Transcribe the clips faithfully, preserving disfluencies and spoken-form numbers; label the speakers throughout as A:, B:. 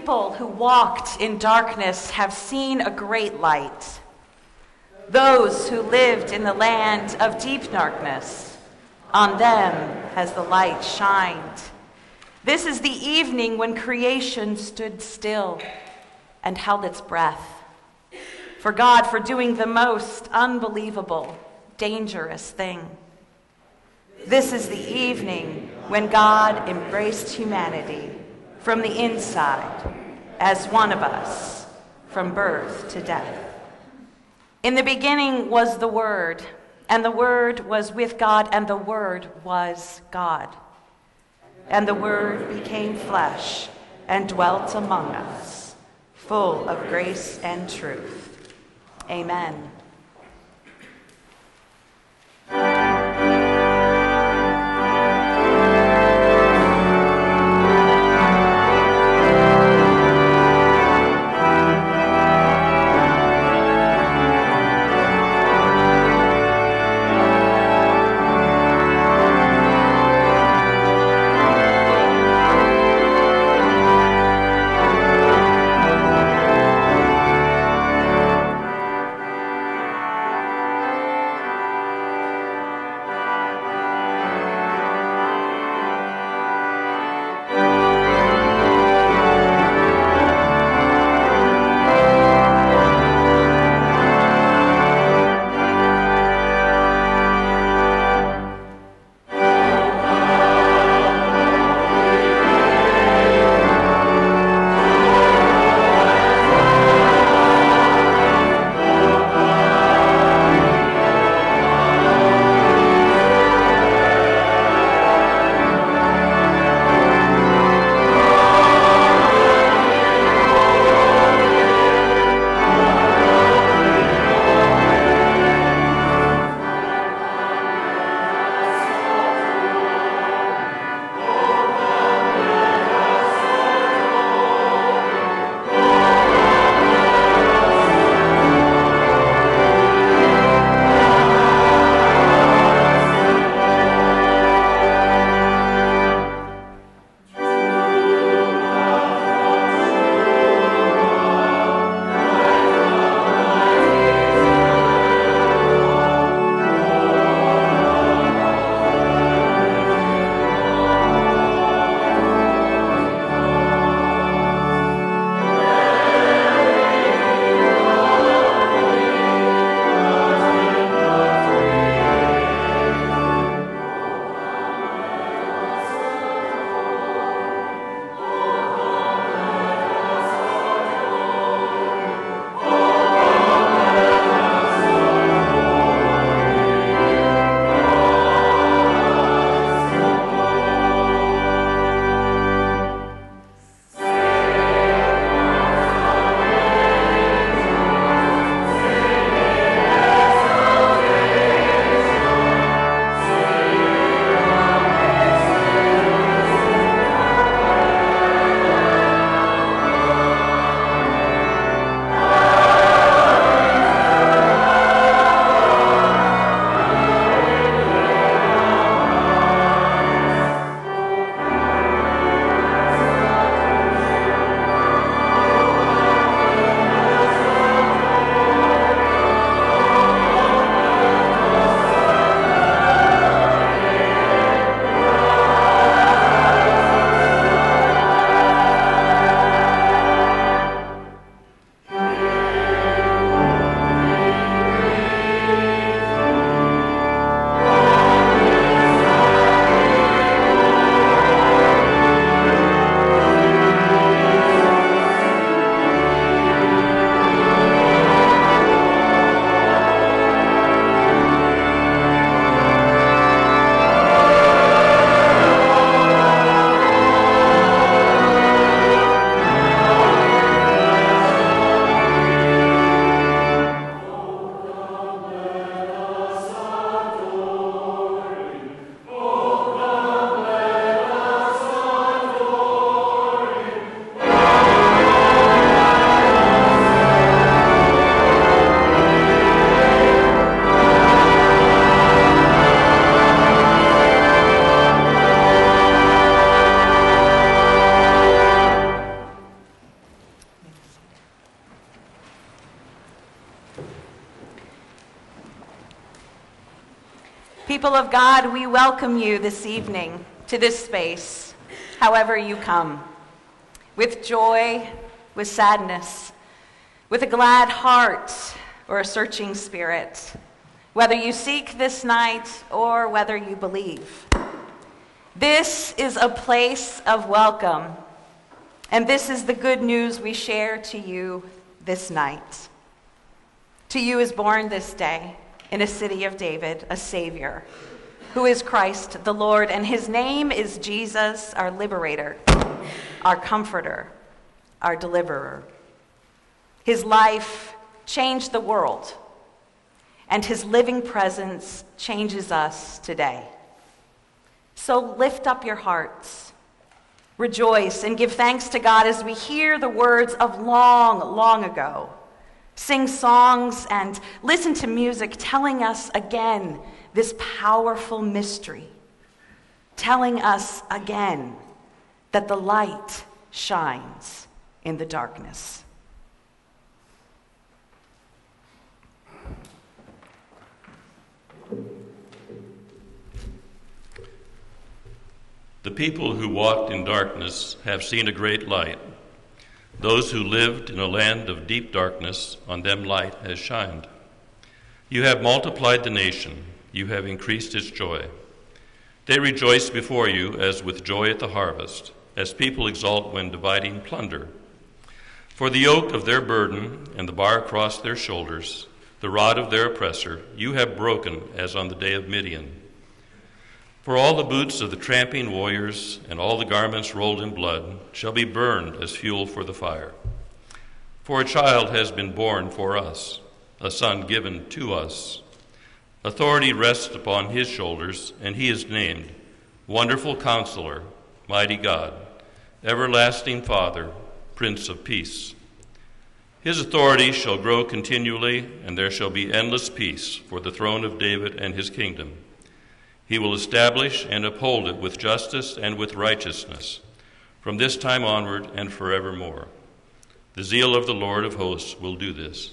A: people who walked in darkness have seen a great light. Those who lived in the land of deep darkness, on them has the light shined. This is the evening when creation stood still and held its breath for God for doing the most unbelievable, dangerous thing. This is the evening when God embraced humanity from the inside as one of us, from birth to death. In the beginning was the Word, and the Word was with God, and the Word was God. And the Word became flesh and dwelt among us, full of grace and truth. Amen. People of God, we welcome you this evening to this space, however you come, with joy, with sadness, with a glad heart or a searching spirit, whether you seek this night or whether you believe. This is a place of welcome, and this is the good news we share to you this night. To you is born this day in a city of David a Savior, who is Christ the Lord, and his name is Jesus, our liberator, our comforter, our deliverer. His life changed the world, and his living presence changes us today. So lift up your hearts, rejoice, and give thanks to God as we hear the words of long, long ago. Sing songs and listen to music telling us again this powerful mystery, telling us again that the light shines in the darkness.
B: The people who walked in darkness have seen a great light. Those who lived in a land of deep darkness, on them light has shined. You have multiplied the nation, you have increased its joy. They rejoice before you as with joy at the harvest, as people exult when dividing plunder. For the yoke of their burden and the bar across their shoulders, the rod of their oppressor, you have broken as on the day of Midian. For all the boots of the tramping warriors and all the garments rolled in blood shall be burned as fuel for the fire. For a child has been born for us, a son given to us. Authority rests upon his shoulders, and he is named Wonderful Counselor, Mighty God, Everlasting Father, Prince of Peace. His authority shall grow continually, and there shall be endless peace for the throne of David and his kingdom. He will establish and uphold it with justice and with righteousness, from this time onward and forevermore. The zeal of the Lord of hosts will do this.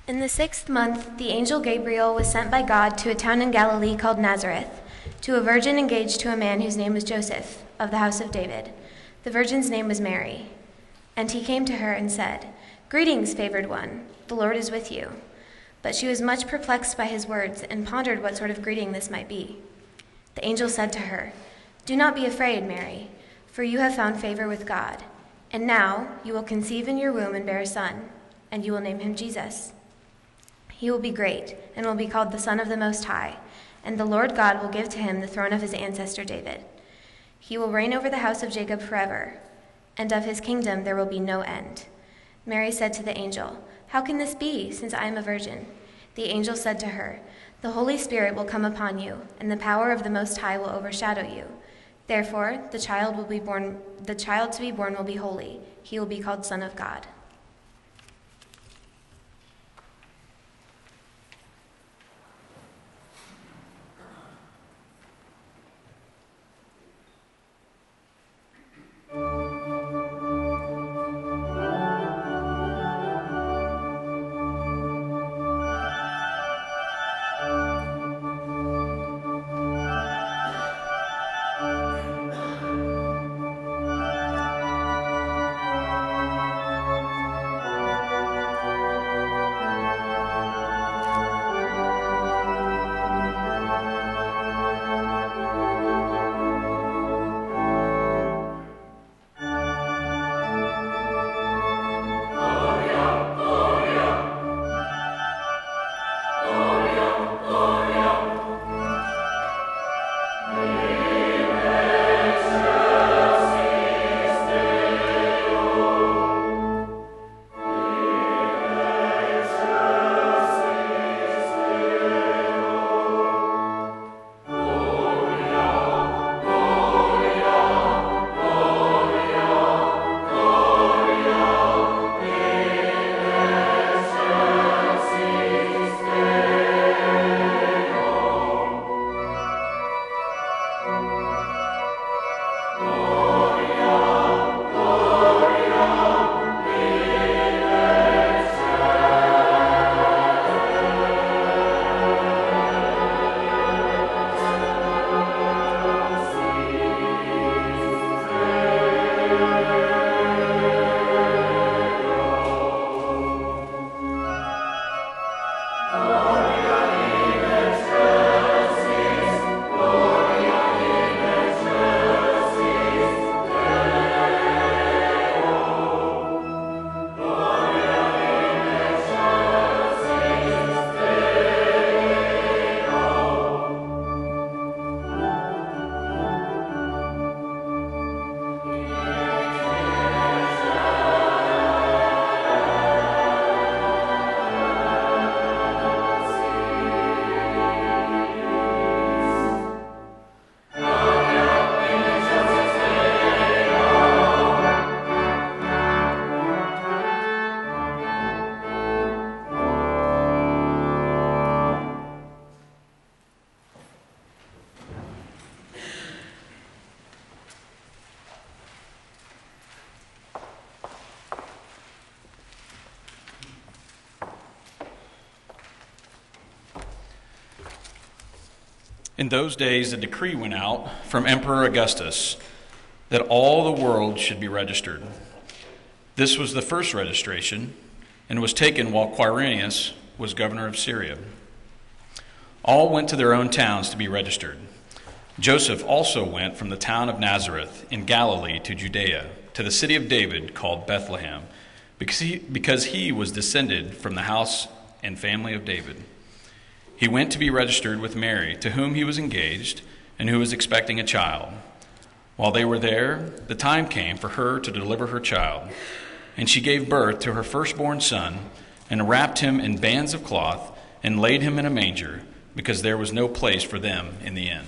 C: In the sixth month, the angel Gabriel was sent by God to a town in Galilee called Nazareth, to a virgin engaged to a man whose name was Joseph, of the house of David. The virgin's name was Mary. And he came to her and said, "Greetings, favored one, the Lord is with you." But she was much perplexed by his words and pondered what sort of greeting this might be. The angel said to her, "Do not be afraid, Mary, for you have found favor with God. And now you will conceive in your womb and bear a son, and you will name him Jesus. He will be great and will be called the Son of the Most High, and the Lord God will give to him the throne of his ancestor David. He will reign over the house of Jacob forever, and of his kingdom there will be no end." Mary said to the angel, "How can this be, since I am a virgin?" The angel said to her, "The Holy Spirit will come upon you, and the power of the Most High will overshadow you. Therefore, the child will be born, the child to be born will be holy. He will be called Son of God."
D: In those days, a decree went out from Emperor Augustus that all the world should be registered. This was the first registration and was taken while Quirinius was governor of Syria. All went to their own towns to be registered. Joseph also went from the town of Nazareth in Galilee to Judea, to the city of David called Bethlehem, because he, because he was descended from the house and family of David. He went to be registered with Mary, to whom he was engaged and who was expecting a child. While they were there, the time came for her to deliver her child, and she gave birth to her firstborn son and wrapped him in bands of cloth and laid him in a manger, because there was no place for them in the inn.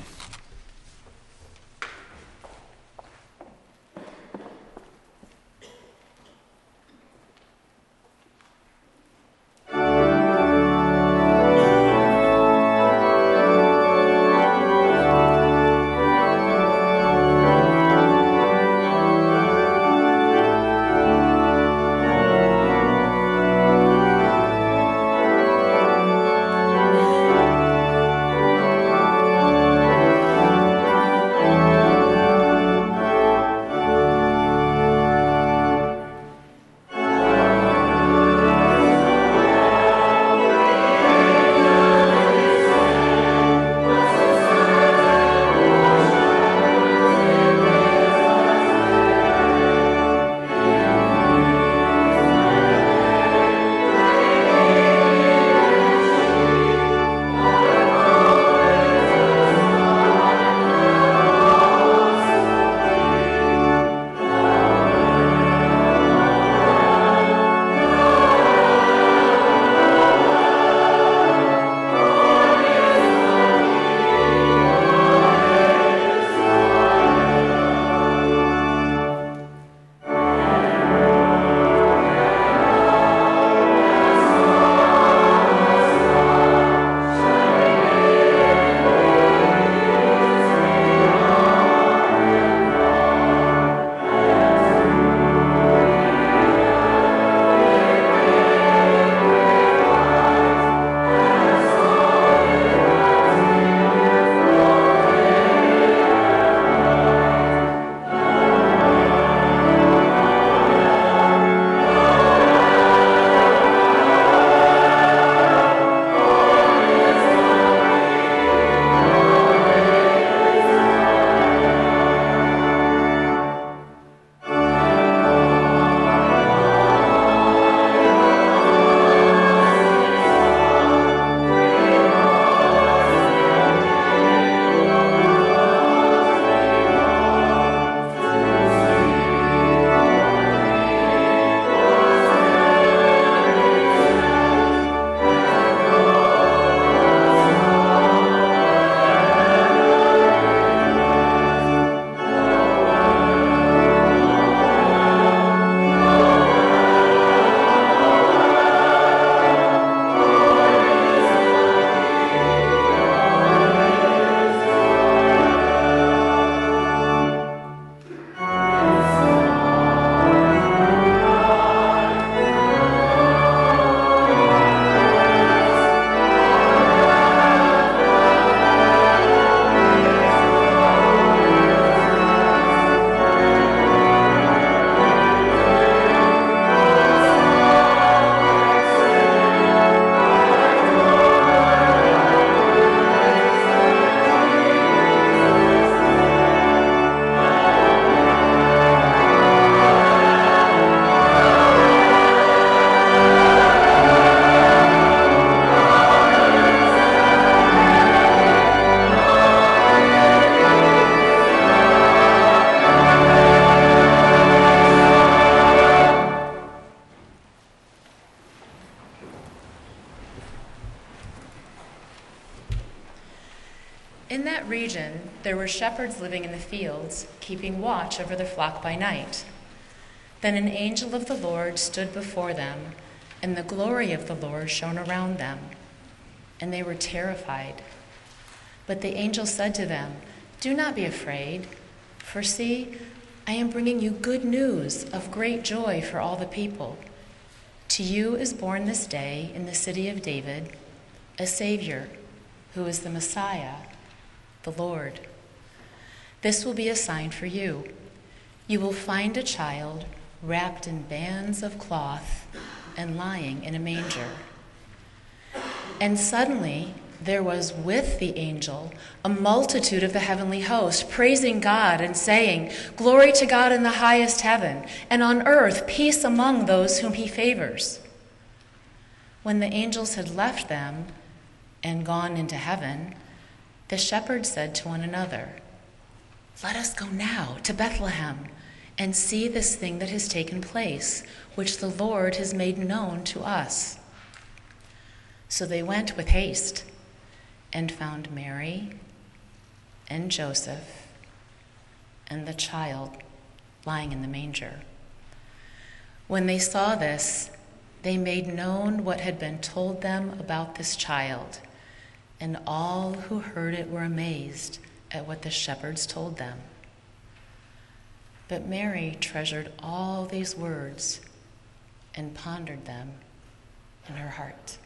E: region, there were shepherds living in the fields, keeping watch over their flock by night. Then an angel of the Lord stood before them, and the glory of the Lord shone around them, and they were terrified. But the angel said to them, "Do not be afraid, for see, I am bringing you good news of great joy for all the people. To you is born this day in the city of David a Savior, who is the Messiah, the Lord. This will be a sign for you. You will find a child wrapped in bands of cloth and lying in a manger." And suddenly there was with the angel a multitude of the heavenly host, praising God and saying, "Glory to God in the highest heaven, and on earth peace among those whom he favors." When the angels had left them and gone into heaven, the shepherds said to one another, "Let us go now to Bethlehem and see this thing that has taken place, which the Lord has made known to us." So they went with haste and found Mary and Joseph and the child lying in the manger. When they saw this, they made known what had been told them about this child, and all who heard it were amazed at what the shepherds told them. But Mary treasured all these words and pondered them in her heart.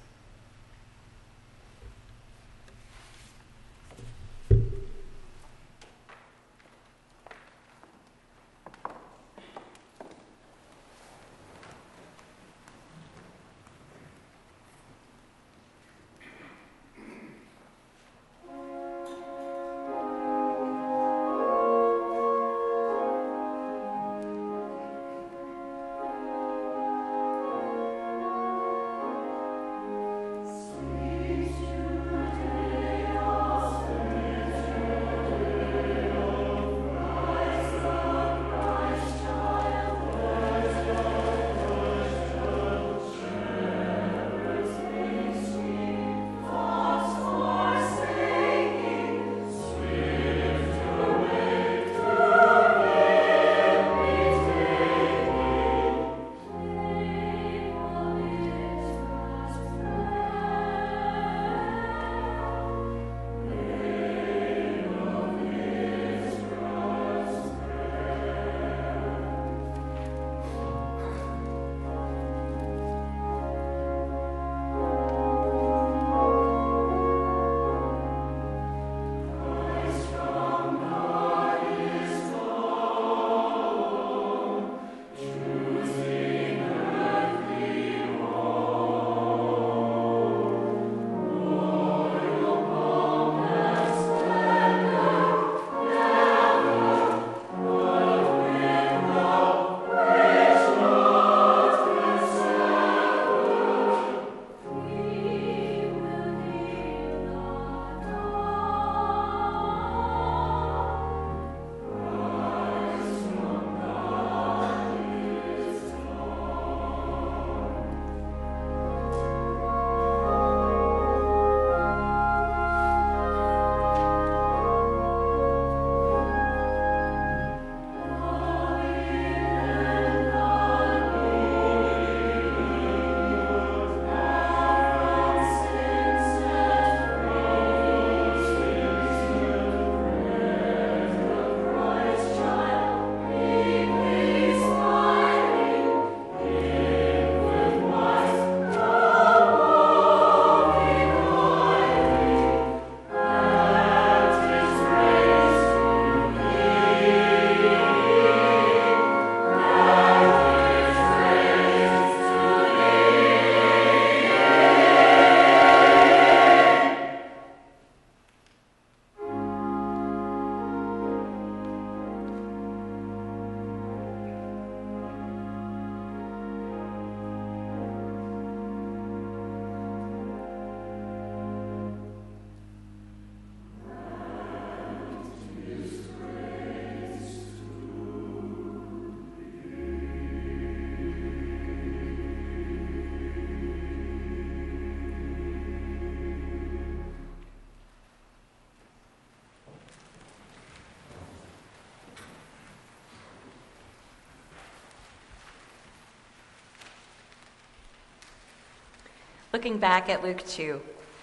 A: looking back at Luke two.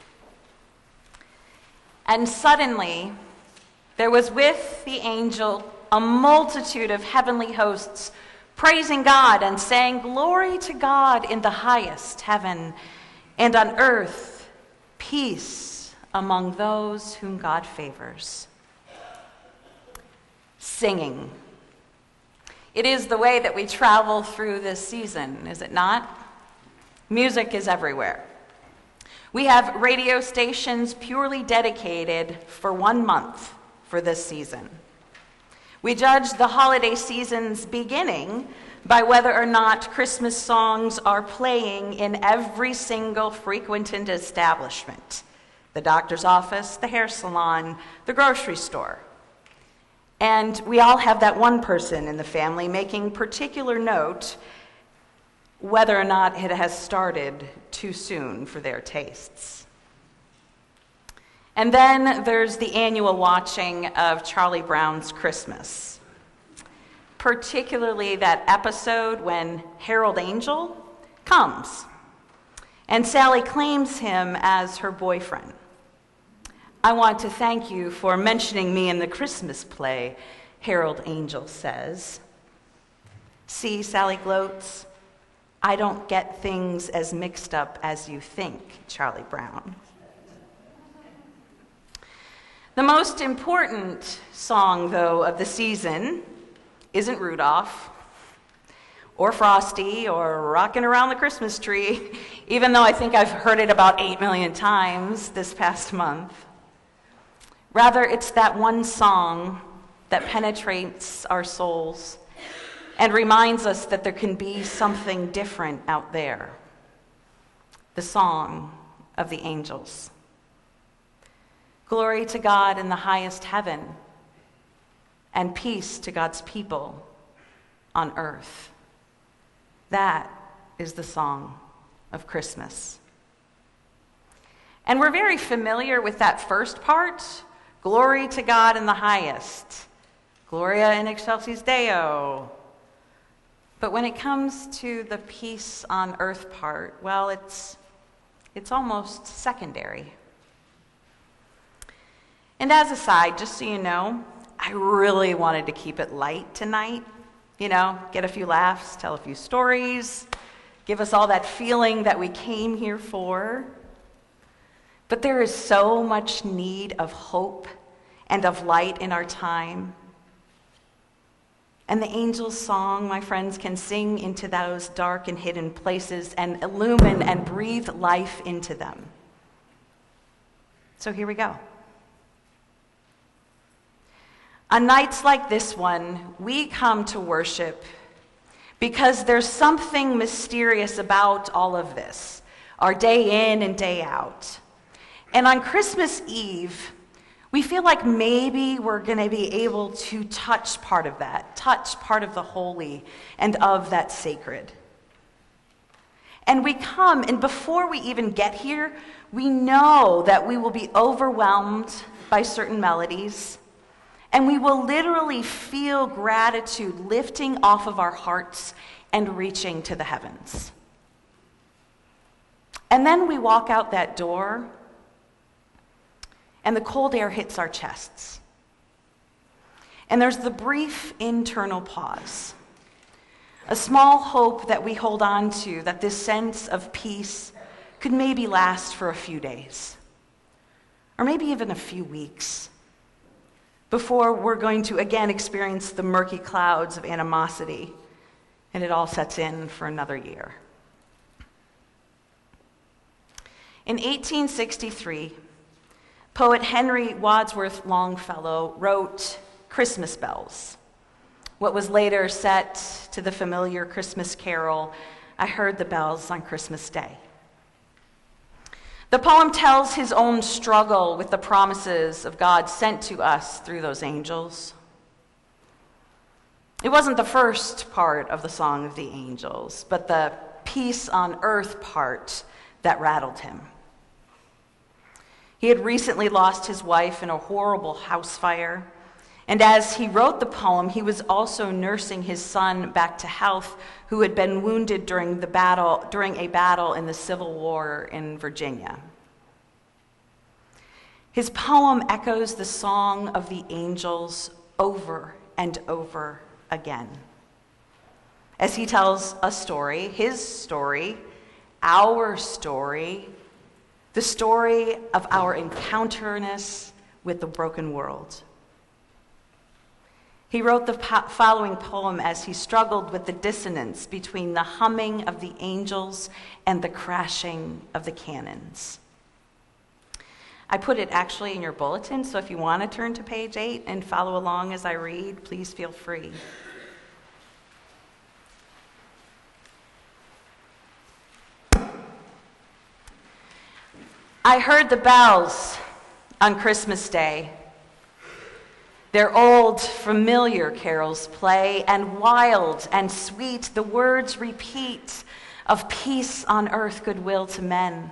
A: And suddenly, there was with the angel a multitude of heavenly hosts, praising God and saying, "Glory to God in the highest heaven, and on earth peace among those whom God favors." Singing. It is the way that we travel through this season, is it not? Music is everywhere. We have radio stations purely dedicated for one month for this season. We judge the holiday season's beginning by whether or not Christmas songs are playing in every single frequented establishment: the doctor's office, the hair salon, the grocery store. And we all have that one person in the family making particular note whether or not it has started too soon for their tastes. And then there's the annual watching of Charlie Brown's Christmas, particularly that episode when Harold Angel comes and Sally claims him as her boyfriend. "I want to thank you for mentioning me in the Christmas play," Harold Angel says. "See," Sally gloats, "I don't get things as mixed up as you think, Charlie Brown." The most important song, though, of the season isn't Rudolph or Frosty or Rockin' Around the Christmas Tree, even though I think I've heard it about eight million times this past month. Rather, it's that one song that penetrates our souls and reminds us that there can be something different out there. The song of the angels. Glory to God in the highest heaven, and peace to God's people on earth. That is the song of Christmas. And we're very familiar with that first part, glory to God in the highest, Gloria in excelsis Deo. But when it comes to the peace on earth part, well, it's, it's almost secondary. And as a side, just so you know, I really wanted to keep it light tonight. You know, get a few laughs, tell a few stories, give us all that feeling that we came here for. But there is so much need of hope and of light in our time. And the angel's song, my friends, can sing into those dark and hidden places and illumine and breathe life into them. So here we go. On nights like this one, we come to worship because there's something mysterious about all of this, our day in and day out. And on Christmas Eve, we feel like maybe we're going to be able to touch part of that, touch part of the holy and of that sacred. And we come, and before we even get here, we know that we will be overwhelmed by certain melodies, and we will literally feel gratitude lifting off of our hearts and reaching to the heavens. And then we walk out that door, and the cold air hits our chests. And there's the brief internal pause, a small hope that we hold on to, that this sense of peace could maybe last for a few days, or maybe even a few weeks, before we're going to again experience the murky clouds of animosity, and it all sets in for another year. In eighteen sixty-three, poet Henry Wadsworth Longfellow wrote Christmas Bells, what was later set to the familiar Christmas carol, I Heard the Bells on Christmas Day. The poem tells his own struggle with the promises of God sent to us through those angels. It wasn't the first part of the Song of the Angels, but the peace on earth part that rattled him. He had recently lost his wife in a horrible house fire, And as he wrote the poem, he was also nursing his son back to health, who had been wounded during the battle, during a battle in the Civil War in Virginia. His poem echoes the song of the angels over and over again. As he tells a story, his story, our story, the story of our encounterness with the broken world. He wrote the po- following poem as he struggled with the dissonance between the humming of the angels and the crashing of the cannons. I put it actually in your bulletin, so if you want to turn to page eight and follow along as I read, please feel free. I heard the bells on Christmas Day. Their old, familiar carols play, and wild and sweet the words repeat of peace on earth, goodwill to men.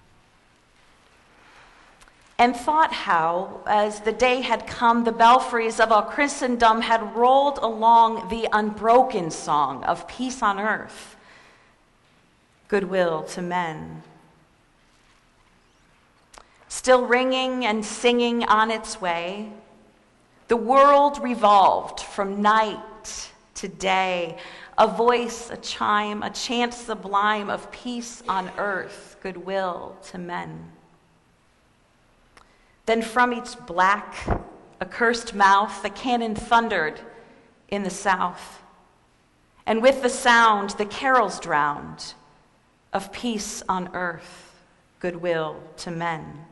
A: And thought how, as the day had come, the belfries of all Christendom had rolled along the unbroken song of peace on earth, goodwill to men. Still ringing and singing on its way, the world revolved from night to day, a voice, a chime, a chant sublime of peace on earth, goodwill to men. Then from each black, accursed mouth, the cannon thundered in the south, and with the sound, the carols drowned of peace on earth, goodwill to men.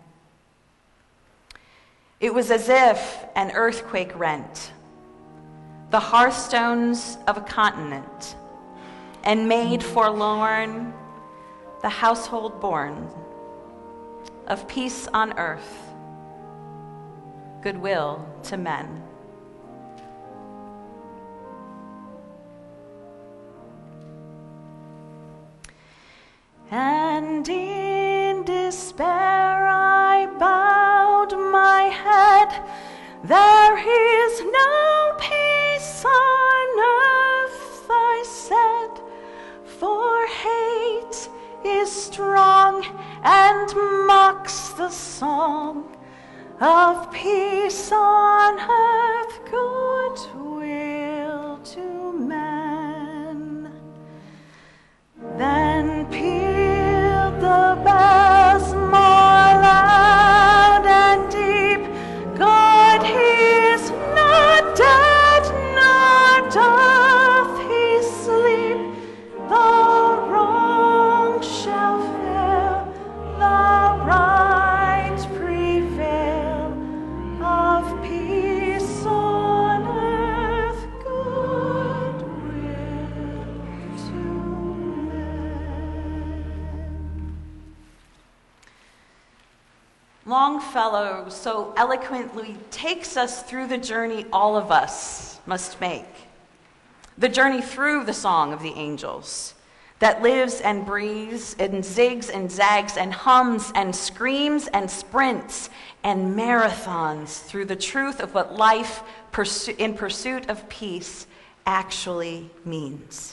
A: It was as if an earthquake rent the hearthstones of a continent and made forlorn the household born of peace on earth, goodwill to men. And in despair I bowed my head. There is no peace on earth, I said, for hate is strong and mocks the song of peace on earth, goodwill to men. Then pealed the bells more loud and deep. God, he is not dead, nor doth he sleep. The wrong shall fail, the right prevail, of peace on earth, goodwill to men. Longfellow so eloquently takes us through the journey all of us must make. The journey through the song of the angels that lives and breathes and zigs and zags and hums and screams and sprints and marathons through the truth of what life pursu- in pursuit of peace actually means.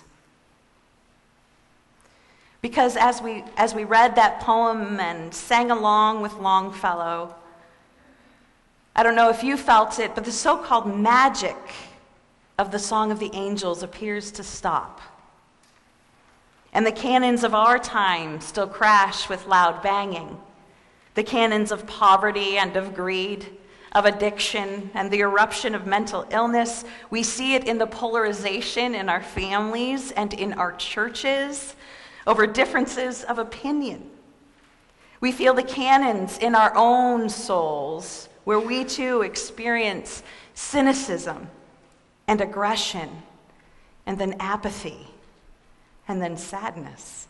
A: Because as we, as we read that poem and sang along with Longfellow, I don't know if you felt it, but the so-called magic of the Song of the Angels appears to stop. And the cannons of our time still crash with loud banging. The cannons of poverty and of greed, of addiction, and the eruption of mental illness. We see it in the polarization in our families and in our churches over differences of opinion. We feel the cannons in our own souls, where we too experience cynicism and aggression, and then apathy, and then sadness.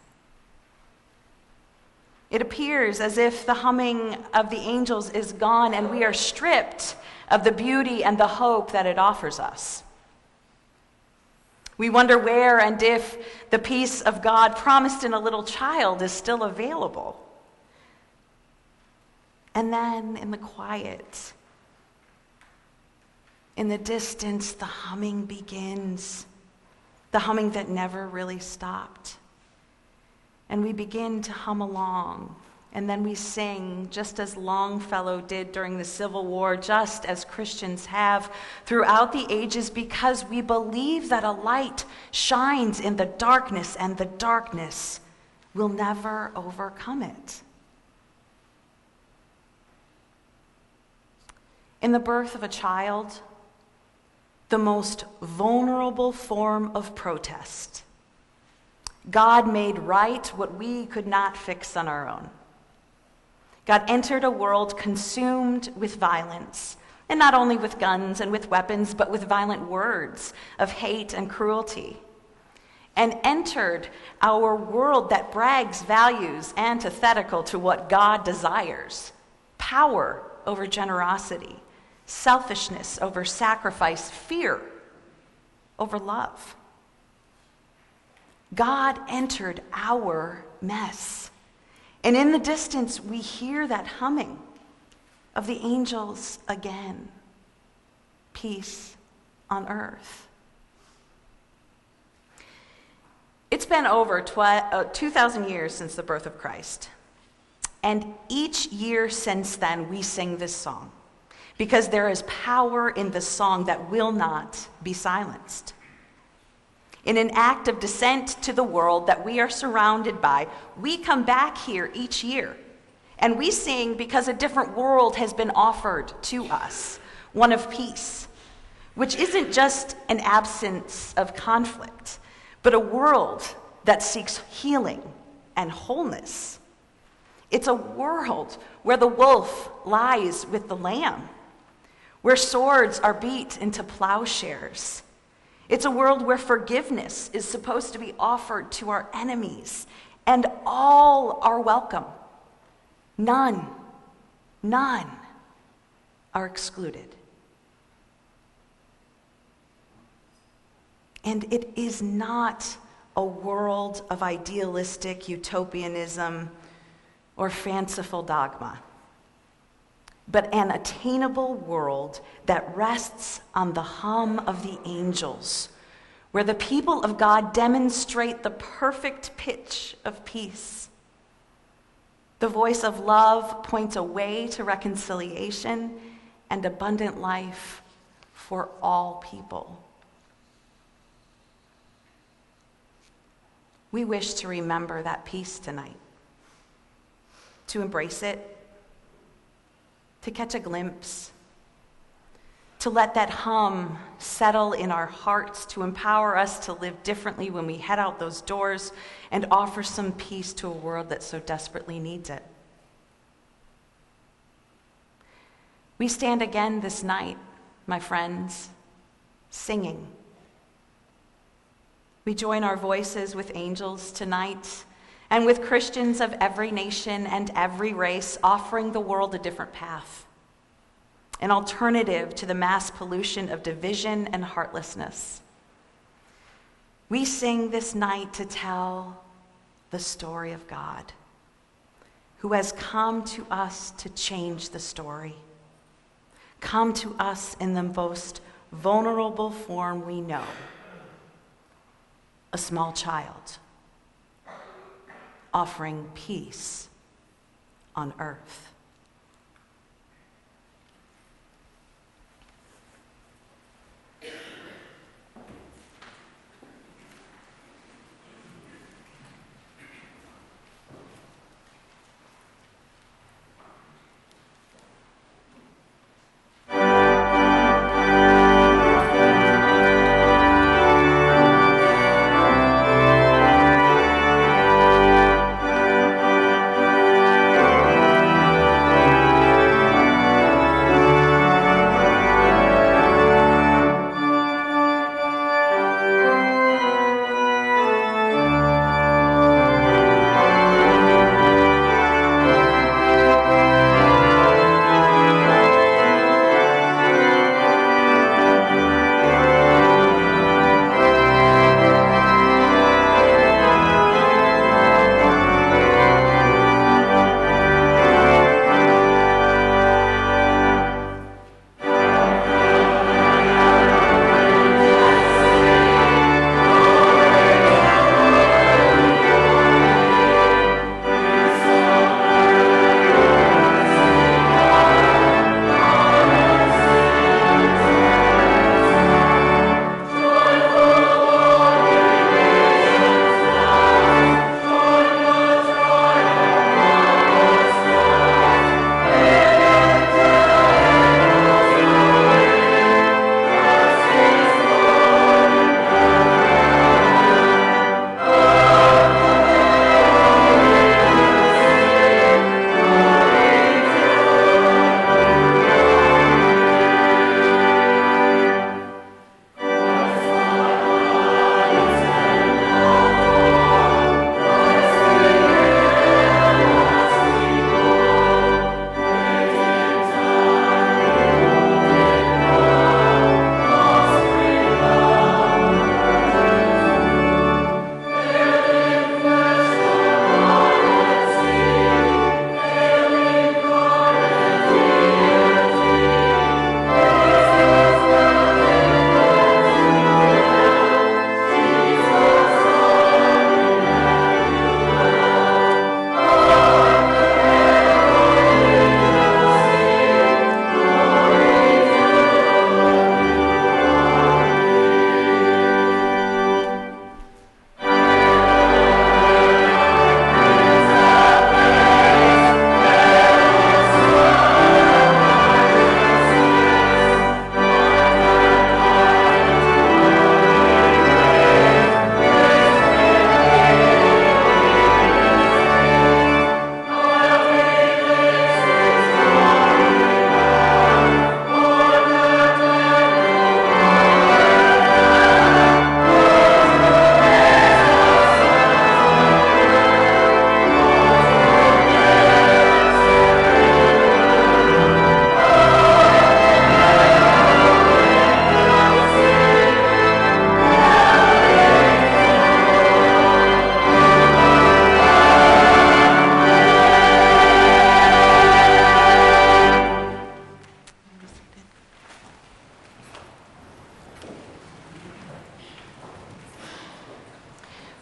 A: It appears as if the humming of the angels is gone, and we are stripped of the beauty and the hope that it offers us. We wonder where and if the peace of God promised in a little child is still available. And then in the quiet, In the distance, the humming begins, the humming that never really stopped. And we begin to hum along, and then we sing, just as Longfellow did during the Civil War, just as Christians have throughout the ages, because we believe that a light shines in the darkness, and the darkness will never overcome it. In the birth of a child, the most vulnerable form of protest, God made right what we could not fix on our own. God entered a world consumed with violence, and not only with guns and with weapons, but with violent words of hate and cruelty, and entered our world that brags values antithetical to what God desires: power over generosity, selfishness over sacrifice, fear over love. God entered our mess. And in the distance, we hear that humming of the angels again. Peace on earth. It's been over tw- uh, two thousand years since the birth of Christ. And each year since then, we sing this song, because there is power in the song that will not be silenced. In an act of descent to the world that we are surrounded by, we come back here each year, and we sing because a different world has been offered to us, one of peace, which isn't just an absence of conflict, but a world that seeks healing and wholeness. It's a world where the wolf lies with the lamb, where swords are beat into plowshares. It's a world where forgiveness is supposed to be offered to our enemies, and all are welcome. None, none are excluded. And it is not a world of idealistic utopianism or fanciful dogma, but an attainable world that rests on the hum of the angels, where the people of God demonstrate the perfect pitch of peace. The voice of love points a way to reconciliation and abundant life for all people. We wish to remember that peace tonight, to embrace it, to catch a glimpse, to let that hum settle in our hearts, to empower us to live differently when we head out those doors and offer some peace to a world that so desperately needs it. We stand again this night, my friends, singing. We join our voices with angels tonight, and with Christians of every nation and every race, offering the world a different path, an alternative to the mass pollution of division and heartlessness. We sing this night to tell the story of God, who has come to us to change the story, come to us in the most vulnerable form we know, a small child, offering peace on earth.
F: Thank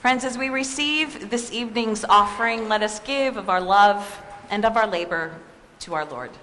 A: Friends, as we receive this evening's offering, let us give of our love and of our labor to our Lord.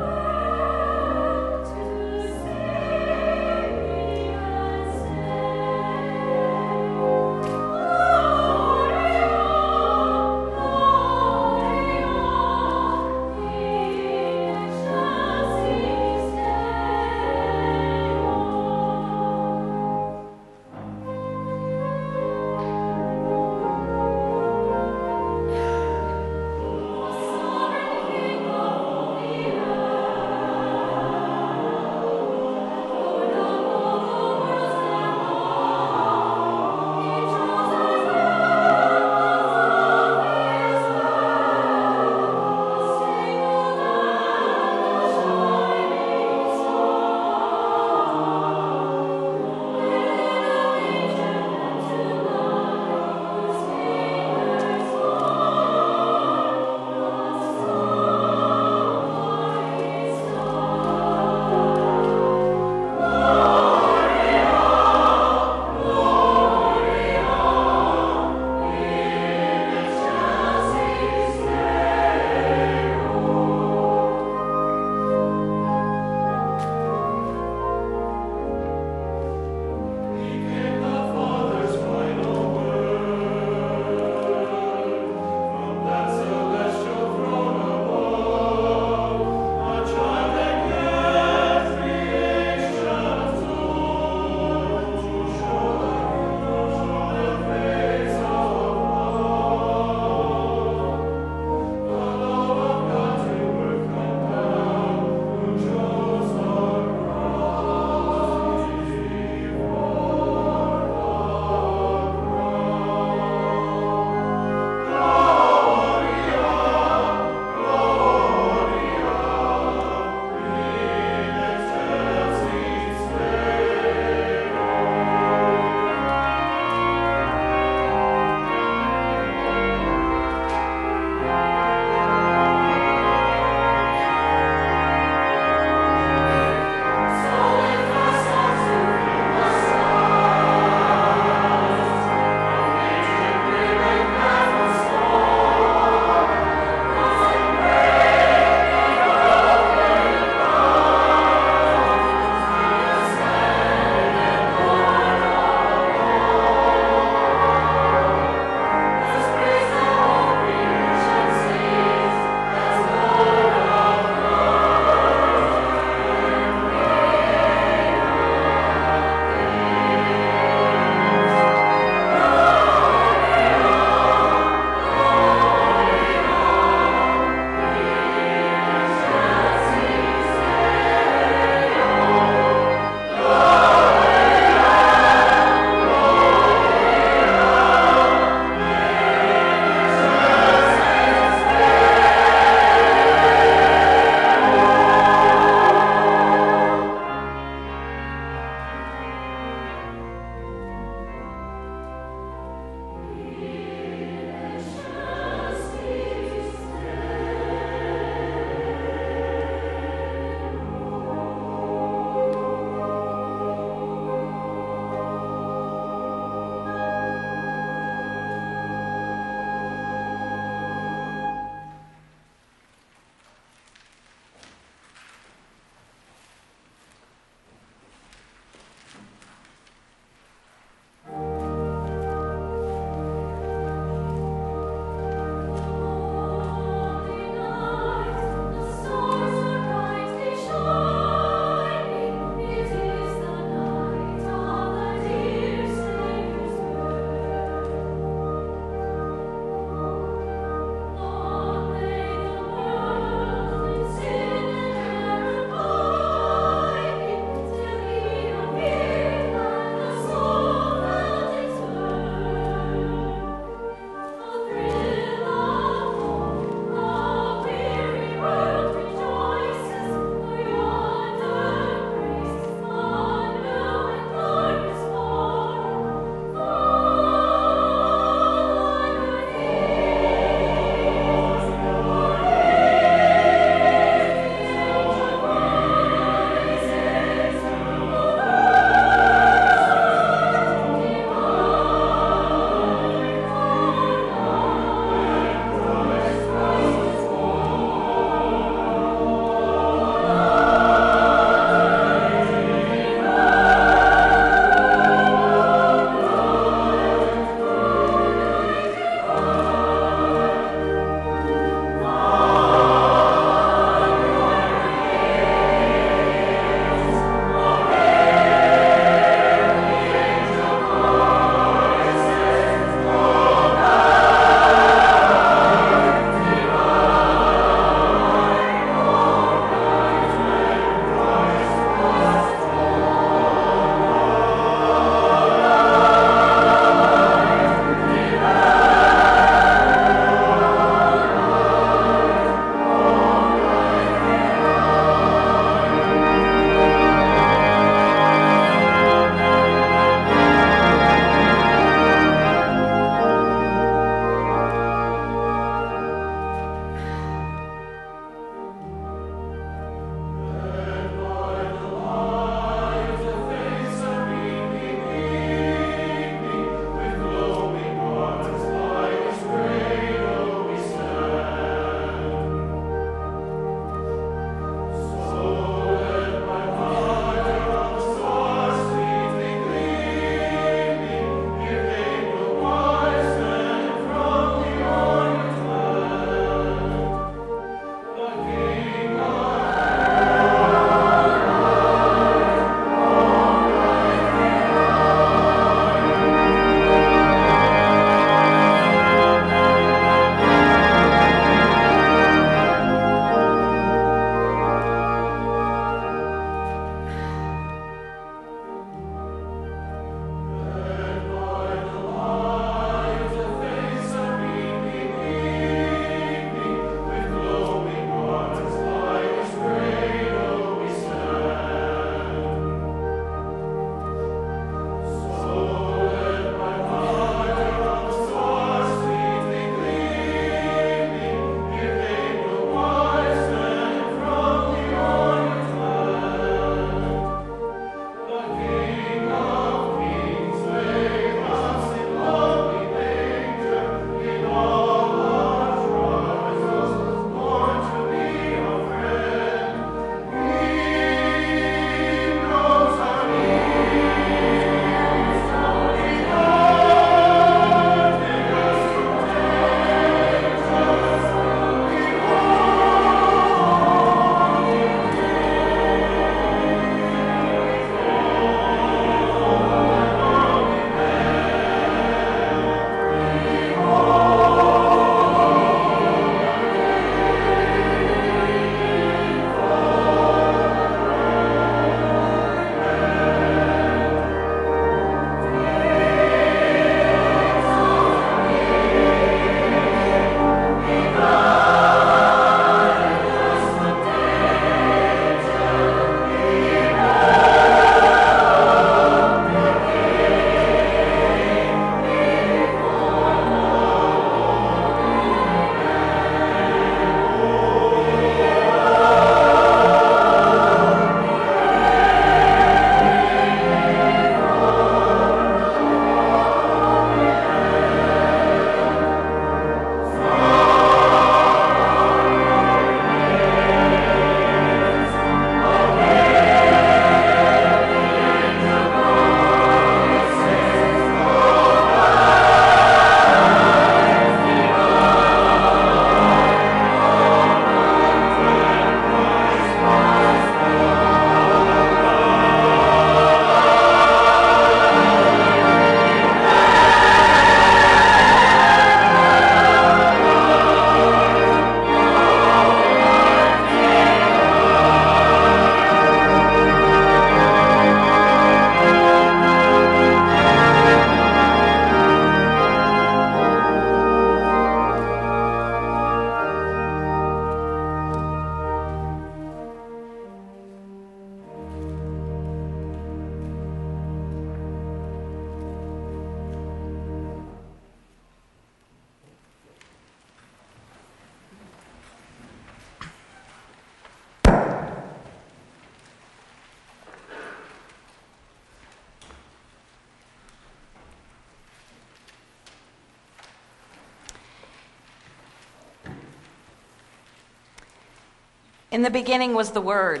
A: In the beginning was the Word,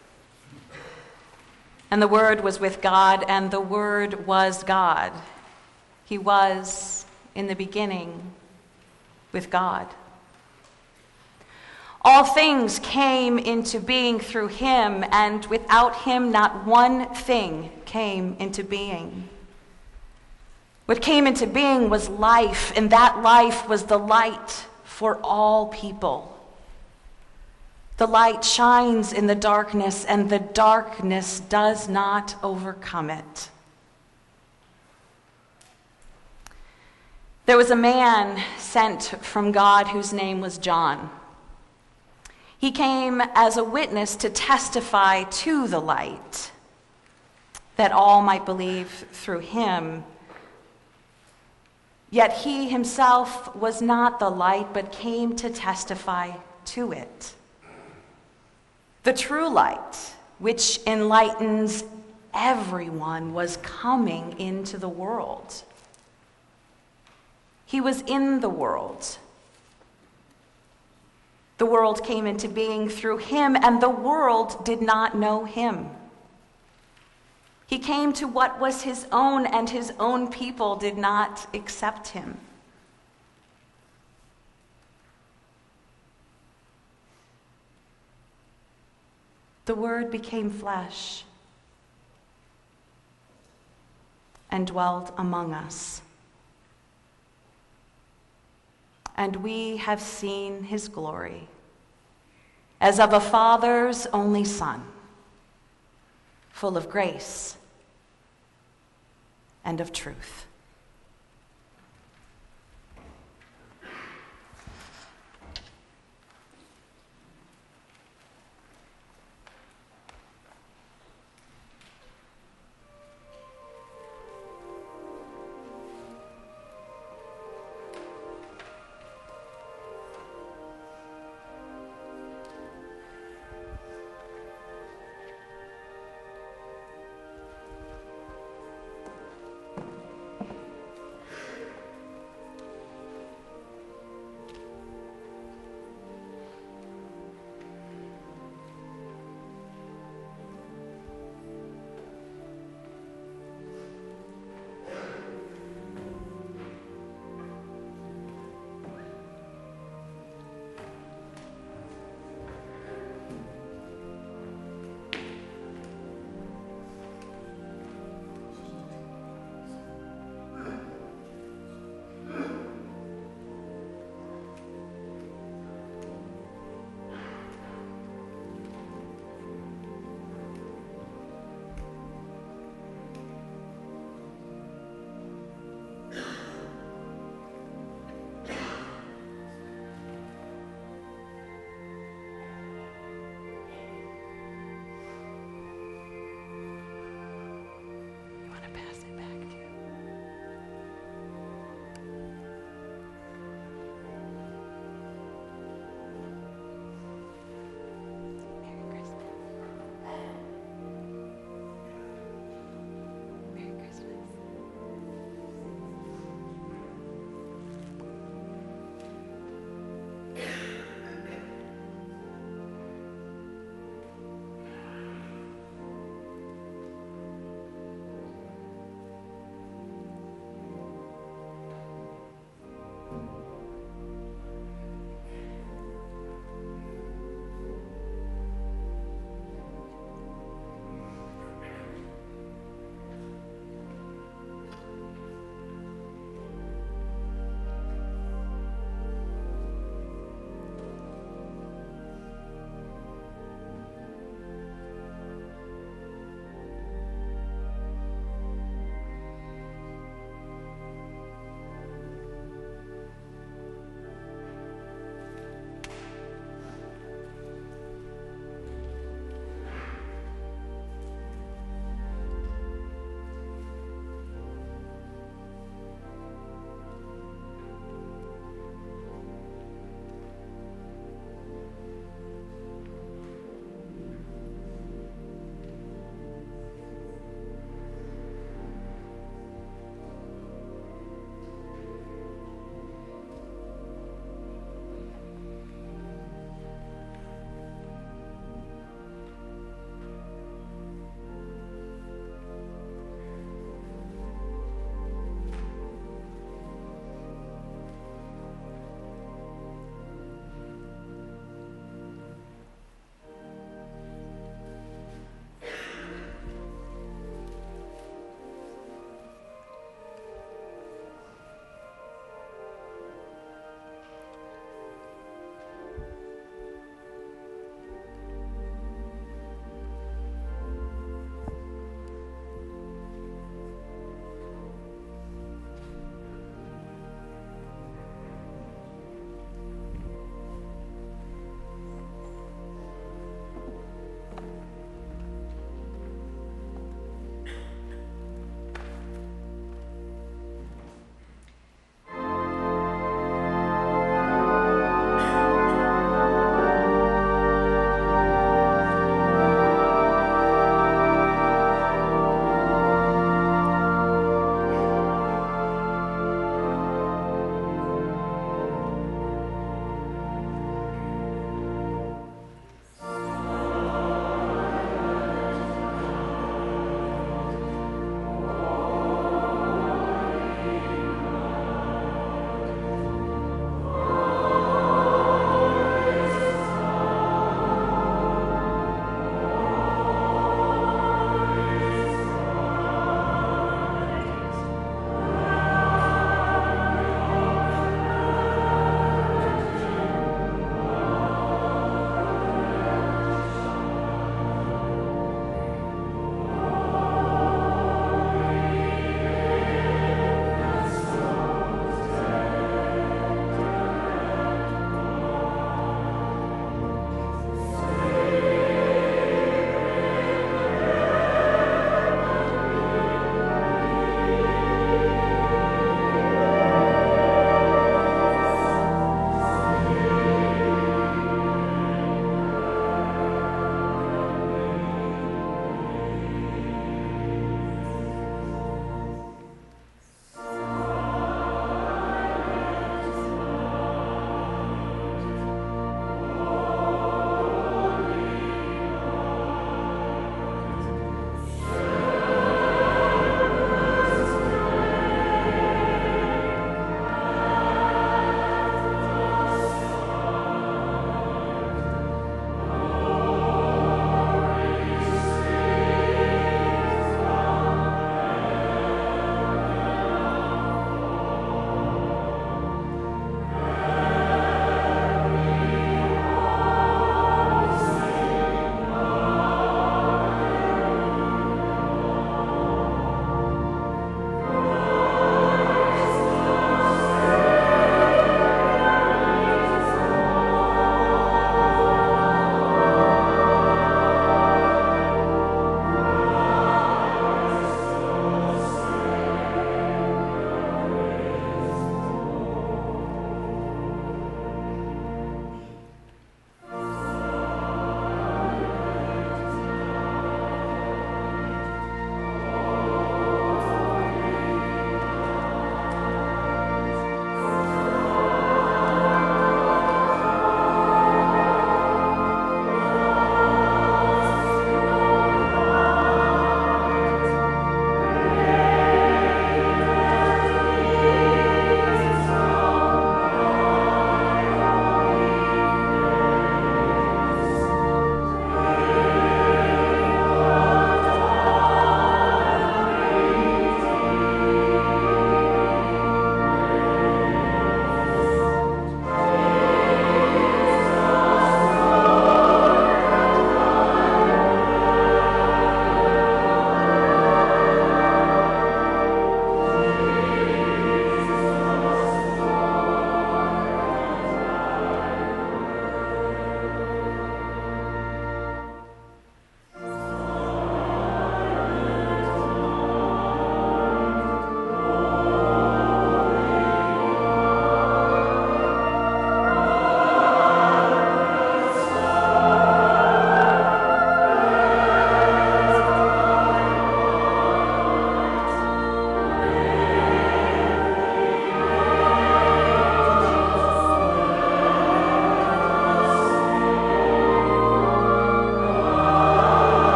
A: and the Word was with God, and the Word was God. He was in the beginning with God. All things came into being through him, and without him not one thing came into being. What came into being was life, and that life was the light for all people. The light shines in the darkness, and the darkness does not overcome it. There was a man sent from God whose name was John. He came as a witness to testify to the light, that all might believe through him. Yet he himself was not the light, but came to testify to it. The true light, which enlightens everyone, was coming into the world. He was in the world. The world came into being through him, and the world did not know him. He came to what was his own, and his own people did not accept him. The Word became flesh and dwelt among us. And we have seen his glory, as of a Father's only Son, full of grace and of truth.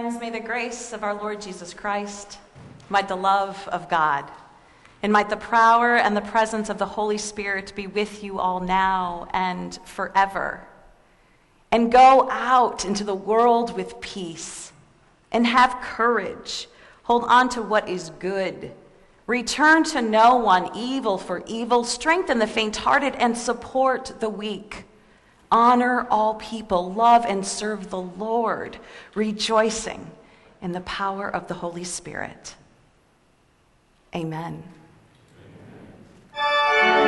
A: Friends, may the grace of our Lord Jesus Christ, might the love of God, and might the power and the presence of the Holy Spirit be with you all now and forever. And go out into the world with peace and have courage. Hold on to what is good. Return to no one evil for evil. Strengthen the faint-hearted and support the weak. Honor all people. Love and serve the Lord, rejoicing in the power of the Holy Spirit. Amen. Amen.